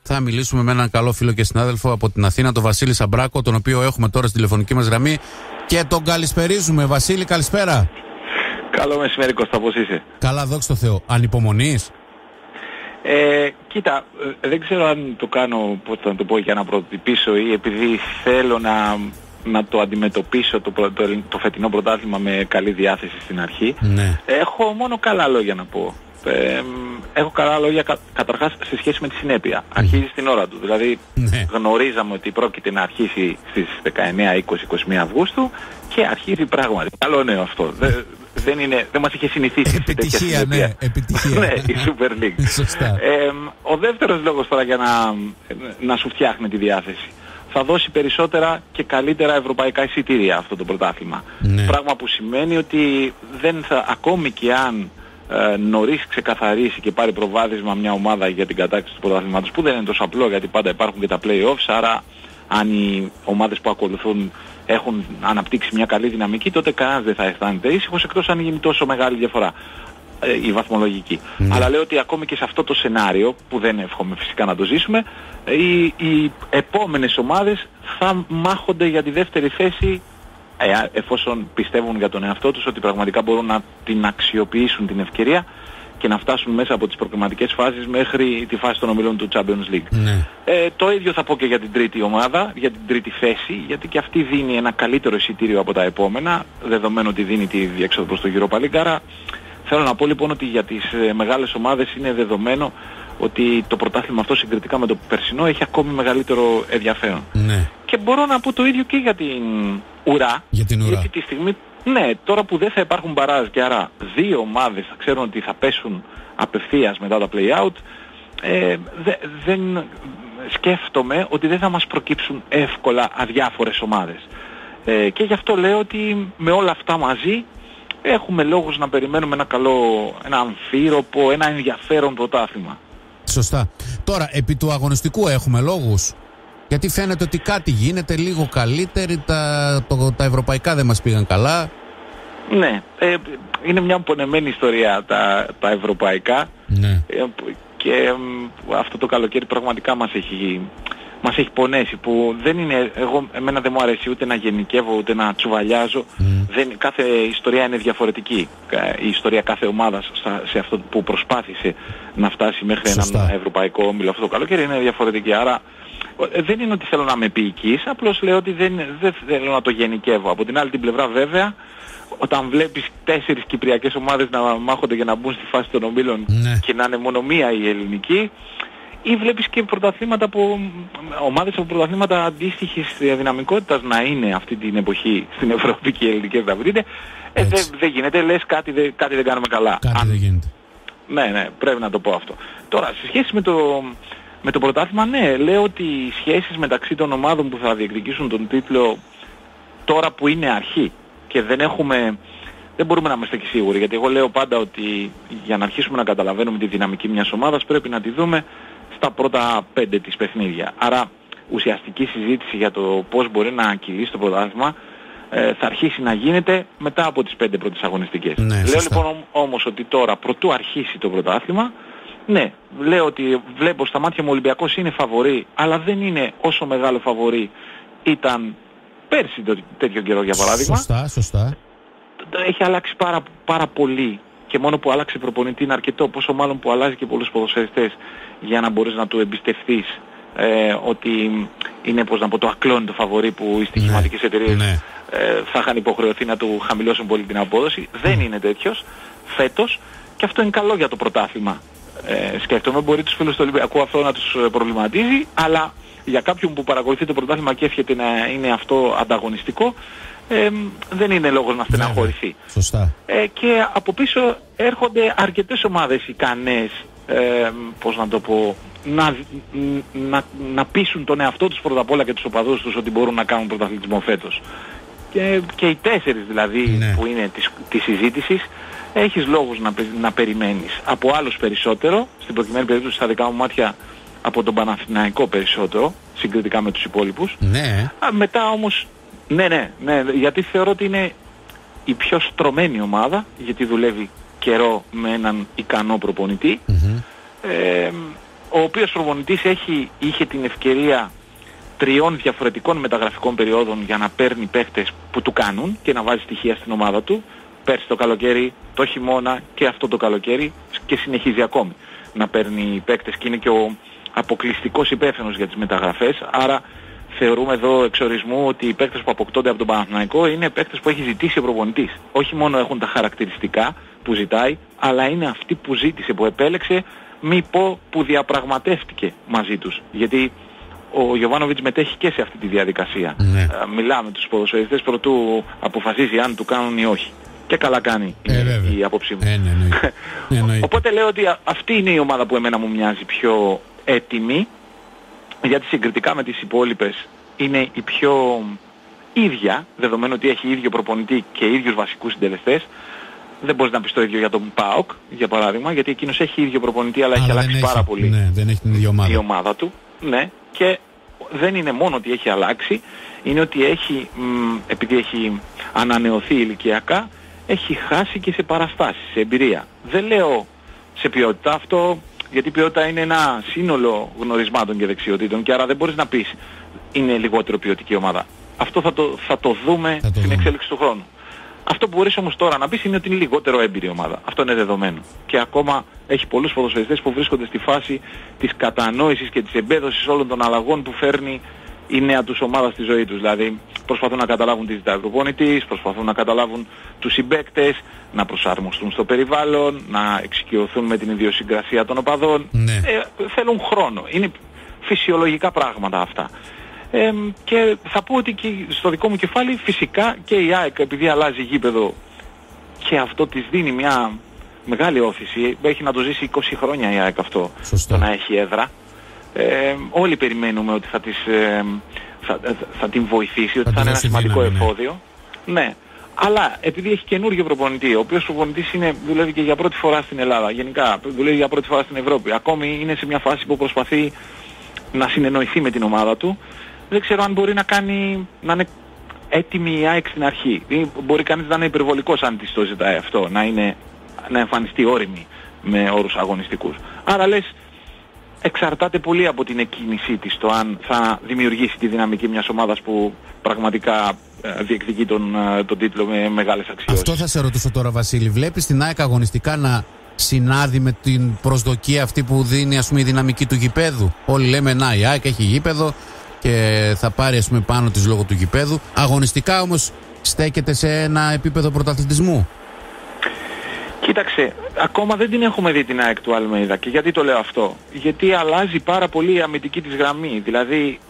Θα μιλήσουμε με έναν καλό φίλο και συνάδελφο από την Αθήνα, τον Βασίλη Σαμπράκο, τον οποίο έχουμε τώρα στη τηλεφωνική μας γραμμή και τον καλησπερίζουμε. Βασίλη, καλησπέρα. Καλό μεσημέρι, Κώστα, πώς είσαι? Καλά, δόξα τω Θεώ. Ανυπομονείς? Κοίτα, δεν ξέρω αν το κάνω, πώς θα το πω, για να προτυπήσω ή επειδή θέλω να το αντιμετωπίσω το φετινό πρωτάθλημα με καλή διάθεση στην αρχή. Ναι. Έχω μόνο καλά λόγια να πω. Έχω καλά λόγια καταρχάς σε σχέση με τη συνέπεια. Αρχίζει στην ώρα του. Δηλαδή γνωρίζαμε ότι πρόκειται να αρχίσει στις 19, 20, 21 Αυγούστου και αρχίζει πράγματι. Καλό νέο αυτό. Δεν μας είχε συνηθίσει σε τέτοια συνέπεια. Ναι, επιτυχία. Ναι, η Super League. Σωστά. Ο δεύτερος λόγος τώρα για να σου φτιάχνει τη διάθεση. Θα δώσει περισσότερα και καλύτερα ευρωπαϊκά εισιτήρια αυτό το πρωτάθλημα. Ναι. Πράγμα που σημαίνει ότι δεν θα, ακόμη και αν νωρίς ξεκαθαρίσει και πάρει προβάδισμα μια ομάδα για την κατάκτηση του πρωταθλήματος, που δεν είναι τόσο απλό γιατί πάντα υπάρχουν και τα play-offs, άρα αν οι ομάδες που ακολουθούν έχουν αναπτύξει μια καλή δυναμική, τότε κανένας δεν θα αισθάνεται ήσυχος, εκτός αν γίνει τόσο μεγάλη διαφορά η βαθμολογική. Αλλά λέω ότι ακόμη και σε αυτό το σενάριο, που δεν εύχομαι φυσικά να το ζήσουμε, οι επόμενες ομάδες θα μάχονται για τη δεύτερη θέση, εφόσον πιστεύουν για τον εαυτό τους ότι πραγματικά μπορούν να την αξιοποιήσουν την ευκαιρία και να φτάσουν μέσα από τις προκριματικές φάσεις μέχρι τη φάση των ομίλων του Champions League. Ναι. Το ίδιο θα πω και για την τρίτη ομάδα, για την τρίτη θέση, γιατί και αυτή δίνει ένα καλύτερο εισιτήριο από τα επόμενα, δεδομένου ότι δίνει τη διέξοδο προς το Europa League. Άρα θέλω να πω λοιπόν ότι για τις μεγάλες ομάδες είναι δεδομένο ότι το πρωτάθλημα αυτό συγκριτικά με το περσινό έχει ακόμη μεγαλύτερο ενδιαφέρον. Ναι. Και μπορώ να πω το ίδιο και για την ουρά. Για την ουρά. Γιατί τη στιγμή, ναι, τώρα που δεν θα υπάρχουν μπαράζ και άρα δύο ομάδες θα ξέρουν ότι θα πέσουν απευθείας μετά τα play-out, δεν σκέφτομαι ότι δεν θα μας προκύψουν εύκολα αδιάφορες ομάδες. Και γι' αυτό λέω ότι με όλα αυτά μαζί έχουμε λόγους να περιμένουμε ένα αμφίροπο, ένα ενδιαφέρον πρωτάθλημα. Σωστά. Τώρα, επί του αγωνιστικού έχουμε λόγους. Γιατί φαίνεται ότι κάτι γίνεται λίγο καλύτερη, τα ευρωπαϊκά δεν μας πήγαν καλά. Ναι, είναι μια πονεμένη ιστορία τα ευρωπαϊκά. Ναι. Και αυτό το καλοκαίρι πραγματικά μας έχει πονέσει, που δεν είναι, εμένα δεν μου αρέσει ούτε να γενικεύω ούτε να τσουβαλιάζω. Κάθε ιστορία είναι διαφορετική. Η ιστορία κάθε ομάδας σε αυτό που προσπάθησε να φτάσει μέχρι έναν ευρωπαϊκό όμιλο αυτό το καλοκαίρι είναι διαφορετική. Άρα δεν είναι ότι θέλω να είμαι επίοικης, απλώς λέω ότι δεν θέλω να το γενικεύω. Από την άλλη την πλευρά βέβαια, όταν βλέπεις 4 κυπριακές ομάδες να μάχονται για να μπουν στη φάση των ομίλων και να είναι μόνο μία η ελληνική, ή βλέπεις και ομάδες από πρωταθλήματα αντίστοιχης δυναμικότητας να είναι αυτή την εποχή στην Ευρώπη και οι ελληνικές να βρείτε, δεν γίνεται, λες κάτι δεν κάνουμε καλά. Κάτι δεν γίνεται. Ναι, πρέπει να το πω αυτό. Τώρα, σε σχέση με το πρωτάθλημα, ναι, λέω ότι οι σχέσεις μεταξύ των ομάδων που θα διεκδικήσουν τον τίτλο τώρα που είναι αρχή και δεν μπορούμε να είμαστε και σίγουροι, γιατί εγώ λέω πάντα ότι για να αρχίσουμε να καταλαβαίνουμε τη δυναμική μιας ομάδας πρέπει να τη δούμε στα πρώτα 5 της παιχνίδια. Άρα ουσιαστική συζήτηση για το πώς μπορεί να κυλήσει το πρωτάθλημα θα αρχίσει να γίνεται μετά από τις 5 πρώτες αγωνιστικές. Ναι, λέω λοιπόν όμως ότι τώρα πρωτού αρχίσει το πρωτάθλημα, ναι, λέω ότι βλέπω στα μάτια μου ο Ολυμπιακός είναι φαβορί, αλλά δεν είναι όσο μεγάλο φαβορί ήταν πέρσι τέτοιο καιρό για παράδειγμα. Σωστά. Έχει αλλάξει πάρα πολύ και μόνο που άλλαξε προπονητή είναι αρκετό, πόσο μάλλον που αλλάζει και πολλούς ποδοσφαιριστές για να μπορείς να του εμπιστευτείς ότι είναι, πώς να πω, το ακλόνητο φαβορί που οι στοιχηματικές εταιρείες θα είχαν υποχρεωθεί να του χαμηλώσουν πολύ την απόδοση. Δεν είναι τέτοιος φέτος και αυτό είναι καλό για το πρωτάθλημα. Σκέφτομαι, μπορεί τους φίλους του Ολυμπιακού αυτό να τους προβληματίζει, αλλά για κάποιον που παρακολουθεί το πρωτάθλημα και εύχεται να είναι αυτό ανταγωνιστικό, δεν είναι λόγος να στεναχωρηθεί. Σωστά. Και από πίσω έρχονται αρκετές ομάδες ικανές, πώς να το πω, να πείσουν τον εαυτό τους πρώτα απ' όλα και τους οπαδούς τους ότι μπορούν να κάνουν πρωταθλητισμό φέτος. Και οι 4 δηλαδή που είναι της συζήτησης, έχεις λόγους να περιμένεις από άλλους περισσότερο, στην προκειμένη περίπτωση στα δικά μου μάτια από τον Παναθηναϊκό περισσότερο, συγκριτικά με τους υπόλοιπους. Ναι. Μετά όμως, ναι, γιατί θεωρώ ότι είναι η πιο στρωμένη ομάδα, γιατί δουλεύει καιρό με έναν ικανό προπονητή. ο οποίος προπονητής είχε την ευκαιρία 3 διαφορετικών μεταγραφικών περιόδων για να παίρνει παίχτες που του κάνουν και να βάζει στοιχεία στην ομάδα του. Πέρσι το καλοκαίρι, το χειμώνα και αυτό το καλοκαίρι, και συνεχίζει ακόμη να παίρνει παίκτες και είναι και ο αποκλειστικός υπεύθυνος για τις μεταγραφές. Άρα θεωρούμε εδώ εξορισμού ότι οι παίκτες που αποκτώνται από τον Παναθηναϊκό είναι παίκτες που έχει ζητήσει ο προπονητής. Όχι μόνο έχουν τα χαρακτηριστικά που ζητάει, αλλά είναι αυτοί που ζήτησε, που επέλεξε, μη πω που διαπραγματεύτηκε μαζί τους. Γιατί ο Γιοβάνοβιτς μετέχει και σε αυτή τη διαδικασία. Ναι. Μιλάμε τους ποδοσφαιριστές προτού αποφασίζει αν του κάνουν ή όχι. Και καλά κάνει η άποψή μου. Οπότε λέω ότι αυτή είναι η ομάδα που εμένα μου μοιάζει πιο έτοιμη, γιατί συγκριτικά με τις υπόλοιπες είναι η πιο ίδια, δεδομένου ότι έχει ίδιο προπονητή και ίδιους βασικούς συντελεστές. Δεν μπορείς να πεις το ίδιο για τον ΠΑΟΚ, για παράδειγμα, γιατί εκείνος έχει ίδιο προπονητή, αλλά έχει αλλάξει πάρα πολύ δεν έχει την ίδια ομάδα. Η ομάδα του. Ναι, και δεν είναι μόνο ότι έχει αλλάξει, είναι ότι έχει, επειδή έχει ανανεωθεί ηλικιακά, έχει χάσει και σε παραστάσεις, σε εμπειρία. Δεν λέω σε ποιότητα αυτό, γιατί η ποιότητα είναι ένα σύνολο γνωρισμάτων και δεξιοτήτων και άρα δεν μπορείς να πεις είναι λιγότερο ποιοτική ομάδα. Αυτό θα το δούμε στην εξέλιξη του χρόνου. Αυτό που μπορείς όμως τώρα να πεις είναι ότι είναι λιγότερο έμπειρη ομάδα. Αυτό είναι δεδομένο. Και ακόμα έχει πολλούς ποδοσφαιριστές που βρίσκονται στη φάση της κατανόησης και της εμπέδωσης όλων των αλλαγών που φέρνει η νέα τους ομάδα στη ζωή τους. Δηλαδή προσπαθούν να καταλάβουν τι ζητάει ο προπονητής, προσπαθούν να καταλάβουν τους συμπαίκτες, να προσαρμοστούν στο περιβάλλον, να εξοικειωθούν με την ιδιοσυγκρασία των οπαδών. Ναι. Θέλουν χρόνο. Είναι φυσιολογικά πράγματα αυτά. Και θα πω ότι και στο δικό μου κεφάλι φυσικά και η ΑΕΚ, επειδή αλλάζει γήπεδο και αυτό της δίνει μια μεγάλη όθηση, έχει να το ζήσει 20 χρόνια η ΑΕΚ αυτό. Σωστό. Το να έχει έδρα. Όλοι περιμένουμε ότι θα την βοηθήσει, ότι θα είναι ένα σημαντικό εφόδιο. Ναι. Αλλά επειδή έχει καινούργιο προπονητή, ο οποίος προπονητής δουλεύει και για πρώτη φορά στην Ελλάδα, γενικά δουλεύει για πρώτη φορά στην Ευρώπη, ακόμη είναι σε μια φάση που προσπαθεί να συνεννοηθεί με την ομάδα του, δεν ξέρω αν μπορεί να είναι έτοιμη η ΑΕΚ στην αρχή. Ή μπορεί κανείς να είναι υπερβολικός αν της το ζητάει αυτό, να εμφανιστεί όριμη με όρους αγωνιστικούς. Άρα λες, εξαρτάται πολύ από την εκκίνησή της το αν θα δημιουργήσει τη δυναμική μιας ομάδας που πραγματικά διεκδικεί τον τίτλο με μεγάλες αξιώσεις. Αυτό θα σε ρωτήσω τώρα, Βασίλη. Βλέπεις την ΑΕΚ αγωνιστικά να συνάδει με την προσδοκία αυτή που δίνει, ας πούμε, η δυναμική του γηπέδου? Όλοι λέμε να, η ΑΕΚ έχει γήπεδο και θα πάρει, ας πούμε, πάνω της λόγω του γηπέδου. Αγωνιστικά όμως στέκεται σε ένα επίπεδο πρωταθλητισμού. Κοίταξε, ακόμα δεν την έχουμε δει την ΑΕΚ του Αλμέιδα. Και γιατί το λέω αυτό? Γιατί αλλάζει πάρα πολύ η αμυντική της γραμμή. Δηλαδή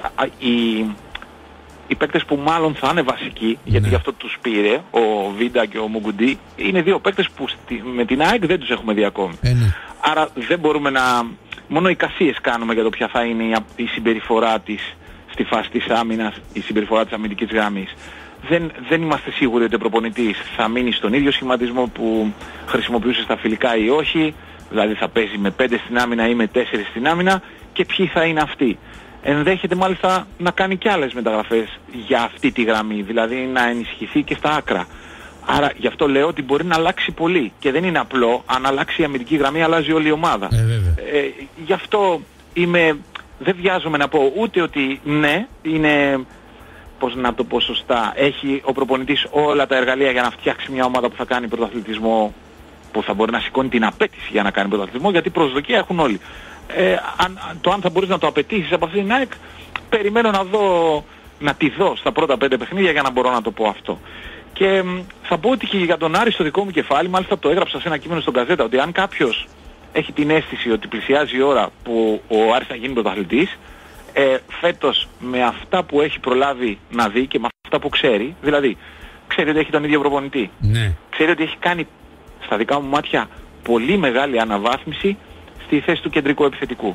οι παίκτες που μάλλον θα είναι βασικοί, γιατί γι' αυτό τους πήρε ο Βίντα και ο Μουγκουντή, είναι δύο παίκτες που με την ΑΕΚ δεν τους έχουμε δει ακόμη. Ναι. Άρα δεν μπορούμε μόνο εικασίες κάνουμε για το ποια θα είναι η συμπεριφορά της στη φάση της άμυνας, η συμπεριφορά της αμυντικής γραμμής. Δεν είμαστε σίγουροι ότι ο προπονητής θα μείνει στον ίδιο σχηματισμό που χρησιμοποιούσε στα φιλικά ή όχι, δηλαδή θα παίζει με 5 στην άμυνα ή με 4 στην άμυνα, και ποιοι θα είναι αυτοί. Ενδέχεται μάλιστα να κάνει και άλλες μεταγραφές για αυτή τη γραμμή, δηλαδή να ενισχυθεί και στα άκρα. Άρα γι' αυτό λέω ότι μπορεί να αλλάξει πολύ και δεν είναι απλό. Αν αλλάξει η αμυντική γραμμή, αλλάζει όλη η ομάδα. Γι' αυτό δεν βιάζομαι να πω ούτε ότι ναι, είναι, πώς να το πω σωστά, έχει ο προπονητής όλα τα εργαλεία για να φτιάξει μια ομάδα που θα κάνει πρωταθλητισμό, που θα μπορεί να σηκώνει την απέτηση για να κάνει πρωταθλητισμό, γιατί προσδοκία έχουν όλοι. Αν θα μπορείς να το απαιτήσεις από αυτήν την ΑΕΚ, περιμένω να τη δω στα πρώτα 5 παιχνίδια για να μπορώ να το πω αυτό. Και θα πω ότι και για τον Άρη στο δικό μου κεφάλι, μάλιστα το έγραψα σε ένα κείμενο στον Γκαζέτα, ότι αν κάποιος έχει την αίσθηση ότι πλησιάζει η ώρα που ο Άρης θα γίνει πρωταθλητής, φέτος με αυτά που έχει προλάβει να δει και με αυτά που ξέρει, δηλαδή ξέρει ότι έχει τον ίδιο προπονητή, ξέρει ότι έχει κάνει στα δικά μου μάτια πολύ μεγάλη αναβάθμιση στη θέση του κεντρικού επιθετικού.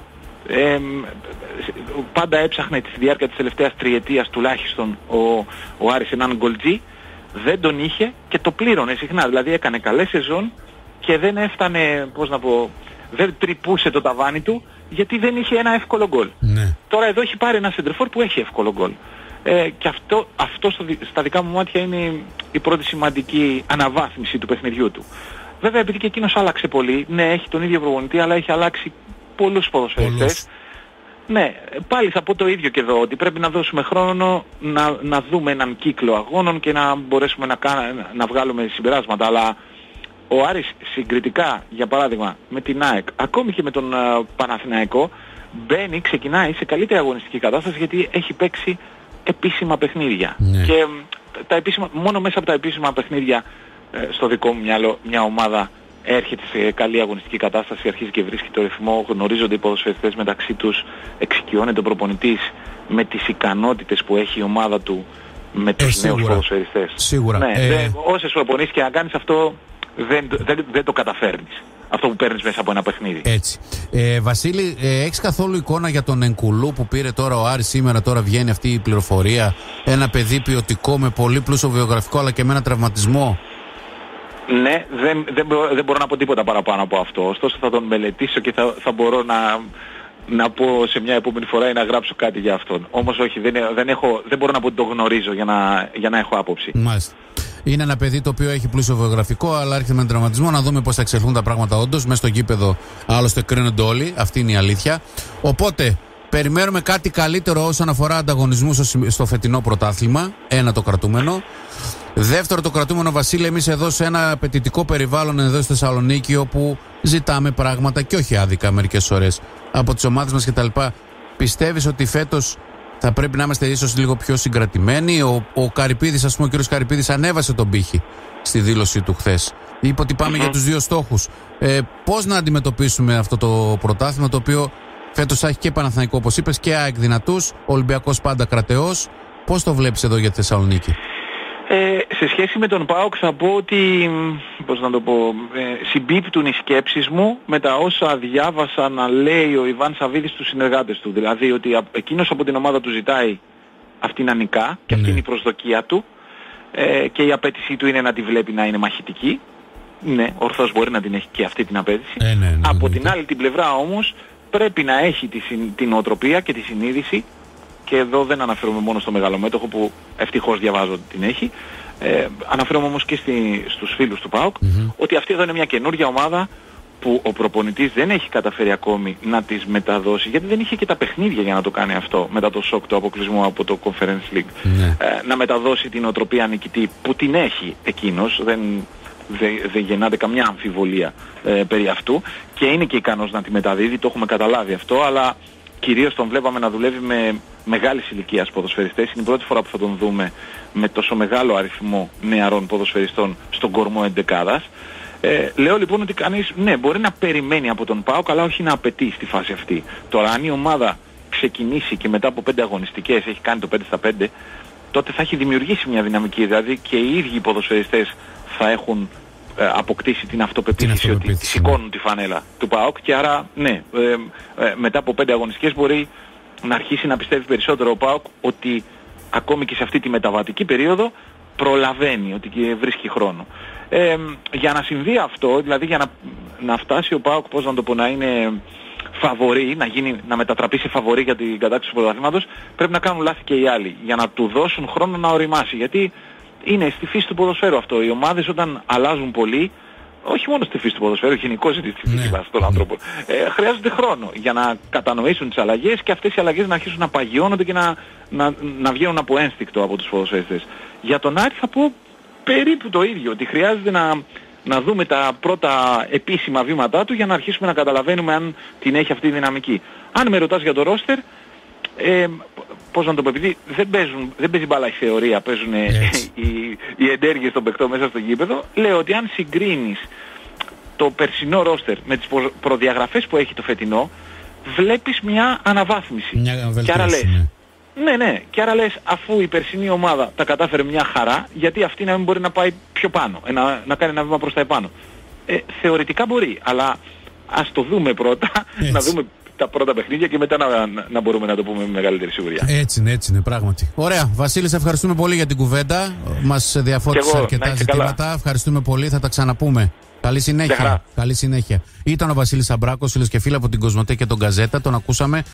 Πάντα έψαχνε στη διάρκεια της τελευταίας τριετίας τουλάχιστον ο Άρης έναν γκολτζή, δεν τον είχε και το πλήρωνε συχνά, δηλαδή έκανε καλές σεζόν και δεν έφτανε, δεν τρυπούσε το ταβάνι του, γιατί δεν είχε ένα εύκολο γκολ. Τώρα εδώ έχει πάρει ένα σεντερφόρ που έχει εύκολο γκολ. Και αυτό στα δικά μου μάτια είναι η πρώτη σημαντική αναβάθμιση του παιχνιδιού του. Βέβαια επειδή και εκείνος άλλαξε πολύ, ναι, έχει τον ίδιο προπονητή, αλλά έχει αλλάξει πολλούς ποδοσφαιριστές. Ναι, πάλι θα πω το ίδιο και εδώ, ότι πρέπει να δώσουμε χρόνο να δούμε έναν κύκλο αγώνων και να μπορέσουμε να βγάλουμε συμπεράσματα. Αλλά ο Άρης συγκριτικά, για παράδειγμα, με την ΑΕΚ, ακόμη και με τον Παναθηναϊκό, ξεκινάει σε καλύτερη αγωνιστική κατάσταση γιατί έχει παίξει επίσημα παιχνίδια. Ναι. Και μόνο μέσα από τα επίσημα παιχνίδια, στο δικό μου μυαλό, μια ομάδα έρχεται σε καλή αγωνιστική κατάσταση, αρχίζει και βρίσκει το ρυθμό, γνωρίζονται οι ποδοσφαιριστές μεταξύ τους, εξοικειώνεται ο προπονητής με τις ικανότητες που έχει η ομάδα του με τους νέους ποδοσφαιριστές. Σίγουρα. Ναι, όσες προπονήσεις και να κάνεις αυτό, δεν το καταφέρνεις. Αυτό που παίρνεις μέσα από ένα παιχνίδι. Έτσι. Βασίλη, έχεις καθόλου εικόνα για τον Ενκουλού που πήρε τώρα ο Άρης σήμερα? Τώρα βγαίνει αυτή η πληροφορία. Ένα παιδί ποιοτικό με πολύ πλούσιο βιογραφικό αλλά και με ένα τραυματισμό. Ναι, δεν μπορώ να πω τίποτα παραπάνω από αυτό. Ωστόσο θα τον μελετήσω και θα μπορώ να πω σε μια επόμενη φορά ή να γράψω κάτι για αυτόν. Όμως όχι, δεν μπορώ να πω ότι το γνωρίζω για να έχω άποψη. Μάλιστα. Είναι ένα παιδί το οποίο έχει πλούσιο βιογραφικό, αλλά έρχεται με τον τραυματισμό. Να δούμε πώς θα εξελθούν τα πράγματα όντως. Μέσα στο γήπεδο άλλωστε κρίνονται όλοι. Αυτή είναι η αλήθεια. Οπότε περιμένουμε κάτι καλύτερο όσον αφορά ανταγωνισμού στο φετινό πρωτάθλημα. Ένα το κρατούμενο. Δεύτερο το κρατούμενο, Βασίλη, εμείς εδώ σε ένα απαιτητικό περιβάλλον εδώ στη Θεσσαλονίκη, όπου ζητάμε πράγματα και όχι άδικα μερικές ώρες από τις ομάδες μας κτλ. Πιστεύεις ότι φέτος θα πρέπει να είμαστε ίσως λίγο πιο συγκρατημένοι? Ο Καρυπίδης, ας πούμε, ο κ. Καρυπίδης ανέβασε τον πύχη στη δήλωσή του χθες. Είπε ότι πάμε για τους δύο στόχους. Πώς να αντιμετωπίσουμε αυτό το πρωτάθλημα, το οποίο φέτος θα έχει και Παναθηναϊκό, όπως είπες, και ΑΕΚ δυνατούς, Ολυμπιακός πάντα κρατεός? Πώς το βλέπεις εδώ για τη Θεσσαλονίκη? Σε σχέση με τον ΠΑΟΚ θα πω ότι, συμπίπτουν οι σκέψεις μου με τα όσα διάβασα να λέει ο Ιβάν Σαββίδης στους συνεργάτες του. Δηλαδή ότι εκείνος από την ομάδα του ζητάει αυτή να νικά και αυτή είναι η προσδοκία του, και η απέτησή του είναι να τη βλέπει να είναι μαχητική. Ναι, ορθώς μπορεί να την έχει και αυτή την απέτηση. Από την άλλη την πλευρά όμως πρέπει να έχει την νοοτροπία και τη συνείδηση, και εδώ δεν αναφέρομαι μόνο στο μεγαλομέτωχο που ευτυχώς διαβάζω ότι την έχει, αναφέρομαι όμως και στους φίλους του ΠΑΟΚ, ότι αυτή εδώ είναι μια καινούργια ομάδα που ο προπονητής δεν έχει καταφέρει ακόμη να τις μεταδώσει, γιατί δεν είχε και τα παιχνίδια για να το κάνει αυτό μετά το σοκ του αποκλεισμού από το Conference League. Να μεταδώσει την οτροπία νικητή που την έχει εκείνος, δεν γεννάται καμιά αμφιβολία περί αυτού, και είναι και ικανός να τη μεταδίδει, το έχουμε καταλάβει αυτό, αλλά κυρίως τον βλέπαμε να δουλεύει με μεγάλης ηλικίας ποδοσφαιριστές. Είναι η πρώτη φορά που θα τον δούμε με τόσο μεγάλο αριθμό νεαρών ποδοσφαιριστών στον κορμό εντεκάδας. Λέω λοιπόν ότι κανείς μπορεί να περιμένει από τον ΠΑΟΚ, αλλά όχι να απαιτεί στη φάση αυτή. Τώρα αν η ομάδα ξεκινήσει και μετά από 5 αγωνιστικές έχει κάνει το 5-5, τότε θα έχει δημιουργήσει μια δυναμική, δηλαδή και οι ίδιοι οι ποδοσφαιριστές θα έχουν αποκτήσει την αυτοπεποίθηση ότι σηκώνουν τη φανέλα του ΠΑΟΚ, και άρα μετά από 5 αγωνιστικές μπορεί να αρχίσει να πιστεύει περισσότερο ο ΠΑΟΚ ότι ακόμη και σε αυτή τη μεταβατική περίοδο προλαβαίνει, ότι βρίσκει χρόνο. Για να συμβεί αυτό, δηλαδή για να φτάσει ο ΠΑΟΚ, να είναι φαβορί, να μετατραπεί σε φαβορί για την κατάκτηση του πρωταθλήματος, πρέπει να κάνουν λάθη και οι άλλοι για να του δώσουν χρόνο να οριμάσει, γιατί είναι στη φύση του ποδοσφαίρου αυτό. Οι ομάδες όταν αλλάζουν πολύ, όχι μόνο στη φύση του ποδοσφαίρου, γενικώς είναι στη φύση των άνθρωπων, χρειάζονται χρόνο για να κατανοήσουν τις αλλαγές και αυτές οι αλλαγές να αρχίσουν να παγιώνονται και να βγαίνουν από ένστικτο από τους ποδοσφαιριστές. Για τον Άρη θα πω περίπου το ίδιο, ότι χρειάζεται να δούμε τα πρώτα επίσημα βήματά του για να αρχίσουμε να καταλαβαίνουμε αν την έχει αυτή τη δυναμική. Αν με ρωτάς για το ρόστερ, επειδή δεν παίζει μπάλα η θεωρία, παίζουν οι ενέργειες των παικτών μέσα στο γήπεδο, λέω ότι αν συγκρίνεις το περσινό ρόστερ με τις προδιαγραφές που έχει το φετινό, βλέπεις μια αναβάθμιση. Και άρα λες, και άρα λες, αφού η περσινή ομάδα τα κατάφερε μια χαρά, γιατί αυτή να μην μπορεί να πάει πιο πάνω, να κάνει ένα βήμα προς τα επάνω? Θεωρητικά μπορεί, αλλά ας το δούμε πρώτα, να δούμε τα πρώτα παιχνίδια και μετά να μπορούμε να το πούμε με μεγαλύτερη σιγουριά. Έτσι είναι, πράγματι. Ωραία. Βασίλη, σε ευχαριστούμε πολύ για την κουβέντα. Μας διαφώτισε αρκετά ζητήματα. Καλά. Ευχαριστούμε πολύ. Θα τα ξαναπούμε. Καλή συνέχεια. Καλή συνέχεια. Ήταν ο Βασίλης Σαμπράκος, φίλος και φίλοι από την Κοσμοτέ και τον Γκαζέτα. Τον ακούσαμε.